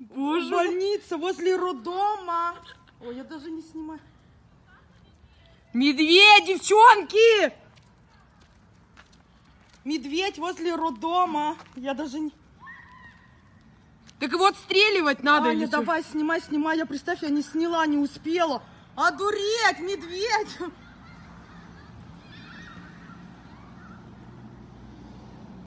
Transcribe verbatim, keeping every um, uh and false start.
Боже. Больница возле роддома. Ой, я даже не снимаю. Медведь, девчонки! Медведь возле роддома. Я даже не... Так его отстреливать надо. Аня, давай, снимай, снимай. Я, представь, я не сняла, не успела. Одуреть, медведь!